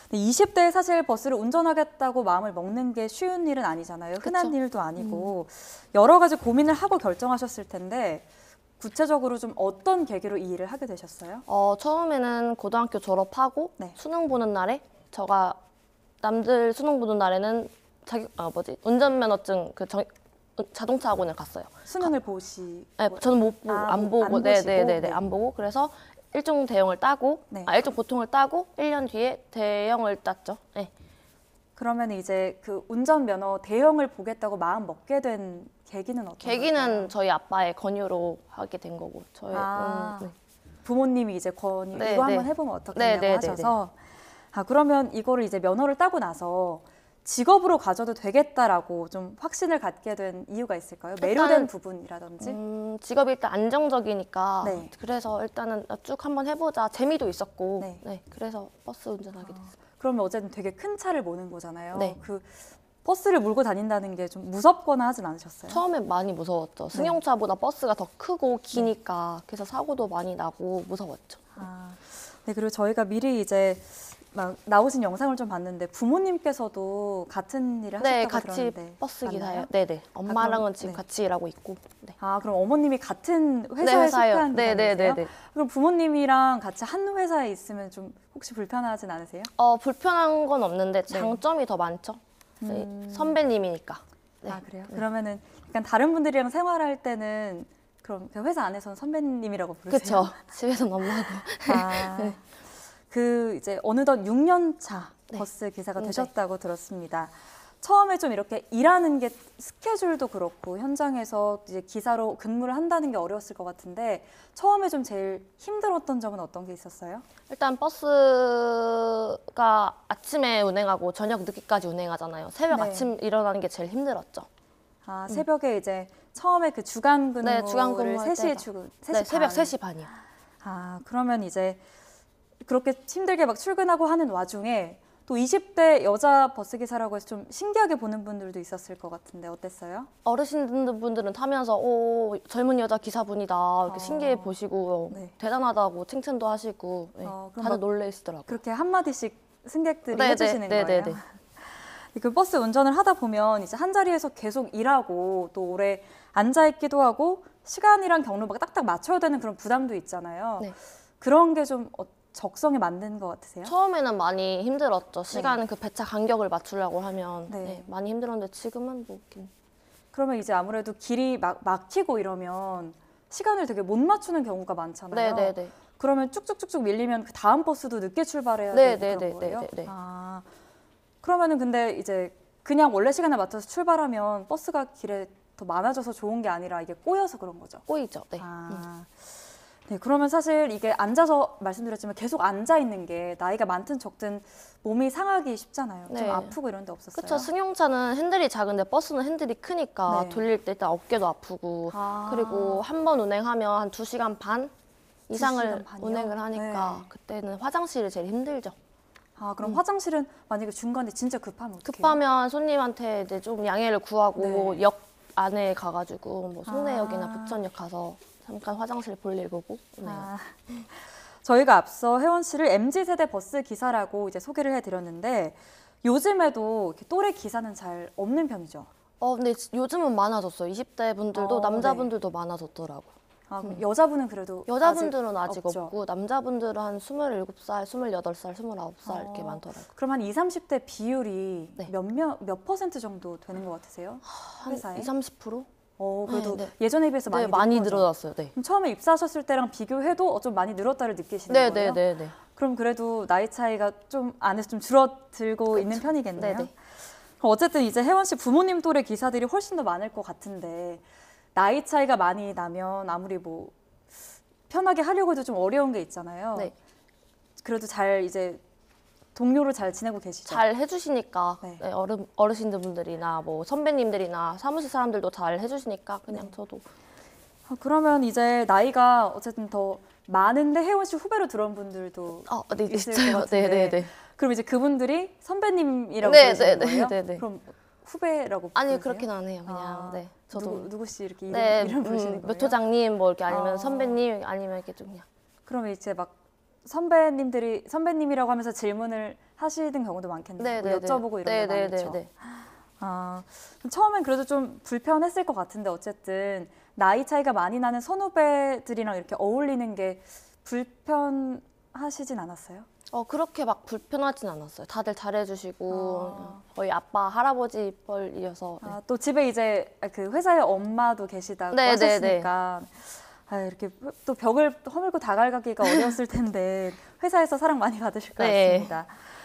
근데 20대에 사실 버스를 운전하겠다고 마음을 먹는 게 쉬운 일은 아니잖아요. 흔한 일도 아니고 여러 가지 고민을 하고 결정하셨을 텐데 구체적으로 좀 어떤 계기로 이 일을 하게 되셨어요? 처음에는 고등학교 졸업하고 네. 수능 보는 날에 제가 남들 수능 보는 날에는 운전면허증 자동차 학원을 갔어요. 수능을 보시. 네, 저는 못 보고 안 보고 안 보시고? 네네네 안 보고 그래서 일종 대형을 따고 네. 일종 보통을 따고 1년 뒤에 대형을 땄죠. 네. 그러면 이제 그 운전면허 대형을 보겠다고 마음 먹게 된 계기는 어떤 계기는 걸까요? 저희 아빠의 권유로 하게 된 거고 저희 네. 부모님이 이제 권유 네, 이거 네. 한번 해보면 어떻겠냐고 네, 네, 하셔서 그러면 이거를 이제 면허를 따고 나서 직업으로 가져도 되겠다라고 좀 확신을 갖게 된 이유가 있을까요? 매료된 부분이라든지? 직업이 일단 안정적이니까 네. 그래서 일단은 쭉 한번 해보자 재미도 있었고 네. 네, 그래서 버스 운전하게 됐어요. 그러면 어쨌든 되게 큰 차를 모는 거잖아요. 네. 그 버스를 몰고 다닌다는 게 좀 무섭거나 하진 않으셨어요? 처음엔 많이 무서웠죠. 승용차보다 버스가 더 크고 기니까 그래서 사고도 많이 나고 무서웠죠. 네, 그리고 저희가 미리 이제 막 나오신 영상을 좀 봤는데 부모님께서도 같은 일을 네, 하셨다고 같이 들었는데 버스 맞나요? 기사예요. 네네. 엄마랑은 그럼, 지금 네. 같이 일하고 있고. 네. 그럼 어머님이 같은 회사에 회사요. 속한 네네네네. 기사님이세요? 그럼 부모님이랑 같이 한 회사에 있으면 좀 혹시 불편하진 않으세요? 불편한 건 없는데 장점이 더 많죠. 선배님이니까. 네. 그래요? 그러면은 약간 다른 분들이랑 생활할 때는 그럼 그 회사 안에서는 선배님이라고 부르세요? 그렇죠. 집에서는 엄마고. 네. 그 이제 어느덧 6년 차 네. 버스 기사가 네. 되셨다고 들었습니다. 처음에 좀 이렇게 일하는 게 스케줄도 그렇고 현장에서 이제 기사로 근무를 한다는 게 어려웠을 것 같은데 처음에 좀 제일 힘들었던 점은 어떤 게 있었어요? 일단 버스가 아침에 운행하고 저녁 늦게까지 운행하잖아요. 새벽 네. 아침 일어나는 게 제일 힘들었죠. 새벽에 이제 처음에 그 주간 근무를 네, 주간 근무할 3시에 때가. 3시 네, 새벽 반. 3시 반이요. 그러면 이제 그렇게 힘들게 막 출근하고 하는 와중에 또 20대 여자 버스기사라고 해서 좀 신기하게 보는 분들도 있었을 것 같은데 어땠어요? 어르신분들은 타면서 오, 젊은 여자 기사분이다 이렇게 신기해 보시고 네. 대단하다고 칭찬도 하시고 네, 그럼 다들 막 놀래시더라고요. 그렇게 한마디씩 승객들이 네, 해주시는 네, 거예요? 네, 네. 그 버스 운전을 하다 보면 이제 한 자리에서 계속 일하고 또 오래 앉아있기도 하고 시간이랑 경로 막 딱딱 맞춰야 되는 그런 부담도 있잖아요. 네. 그런 게 좀 적성에 맞는 것 같으세요? 처음에는 많이 힘들었죠. 시간 그 배차 간격을 맞추려고 하면 네. 네, 많이 힘들었는데 지금은 뭐 그러면 이제 아무래도 길이 막히고 이러면 시간을 되게 못 맞추는 경우가 많잖아요. 네, 네, 네. 그러면 쭉쭉쭉쭉 밀리면 그 다음 버스도 늦게 출발해야 네, 되고 네, 그런 네, 거예요? 네, 네. 그러면은 근데 이제 그냥 원래 시간에 맞춰서 출발하면 버스가 길에 더 많아져서 좋은 게 아니라 이게 꼬여서 그런 거죠? 꼬이죠. 네. 네, 그러면 사실 이게 앉아서 말씀드렸지만 계속 앉아 있는 게 나이가 많든 적든 몸이 상하기 쉽잖아요. 네. 좀 아프고 이런 데 없었어요? 그렇죠. 승용차는 핸들이 작은데 버스는 핸들이 크니까 네. 돌릴 때 일단 어깨도 아프고 그리고 한 번 운행하면 한 2시간 반 이상을 2시간 반이요? 운행을 하니까 네. 그때는 화장실이 제일 힘들죠. 그럼 화장실은 만약에 중간에 진짜 급하면 어떡해요? 급하면 손님한테 이제 좀 양해를 구하고 네. 역 안에 가가지고 뭐 송내역이나 부천역 가서 잠깐 화장실 볼일 보고. 네. 저희가 앞서 혜원 씨를 MZ세대 버스 기사라고 이제 소개를 해드렸는데 요즘에도 이렇게 또래 기사는 잘 없는 편이죠? 근데 요즘은 많아졌어요. 20대 분들도 남자분들도 네. 많아졌더라고. 여자분은 그래도 여자분들은 아직 없죠? 없고 남자분들은 한 27살, 28살, 29살 이렇게 많더라고요. 그럼 한 20, 30대 비율이 네. 몇 퍼센트 정도 되는 것 같으세요? 한 회사에? 20, 30%? 그래도 네. 예전에 비해서 많이 네, 많이 는 거죠? 늘어났어요. 네. 그럼 처음에 입사하셨을 때랑 비교해도 좀 많이 늘었다를 느끼시는 거예요? 네. 그럼 그래도 나이 차이가 좀 안에서 좀 줄어들고 있는 편이겠네요? 네네. 그럼 어쨌든 이제 혜원 씨 부모님 또래 기사들이 훨씬 더 많을 것 같은데 나이 차이가 많이 나면 아무리 뭐 편하게 하려고 해도 좀 어려운 게 있잖아요. 네. 그래도 잘 이제 동료로 잘 지내고 계시죠? 잘 해주시니까 네. 네, 어르신들분들이나 뭐 선배님들이나 사무실 사람들도 잘 해주시니까 그냥 저도. 그러면 이제 나이가 어쨌든 더 많은데 혜원 씨 후배로 들어온 분들도 네, 있을 있어요. 것 같은데 네네네. 그럼 이제 그분들이 선배님이라고 네, 부르시는 네, 네, 거예요? 네, 네. 그럼 후배라고 아니 부르세요? 그렇게는 안 해요. 그냥 네. 저도 누구씨 이렇게 네, 이름 부르시는 거예요? 몇 호장님 뭐 이렇게 아니면 선배님 아니면 이렇게 좀 그냥. 그러면 이제 막 선배님이라고 하면서 질문을 하시는 경우도 많겠네요. 뭐 네네네. 여쭤보고 이런 게 많죠. 네네네. 아, 처음엔 그래도 좀 불편했을 것 같은데 어쨌든 나이 차이가 많이 나는 선후배들이랑 이렇게 어울리는 게 불편하시진 않았어요? 그렇게 막 불편하진 않았어요. 다들 잘해주시고 아. 거의 아빠 할아버지 뻘이어서. 네. 아, 또 집에 이제 그 회사에 엄마도 계시다고 네, 하셨으니까 아, 이렇게 또 벽을 허물고 다가가기가 어려웠을 텐데 회사에서 사랑 많이 받으실 것 네. 같습니다.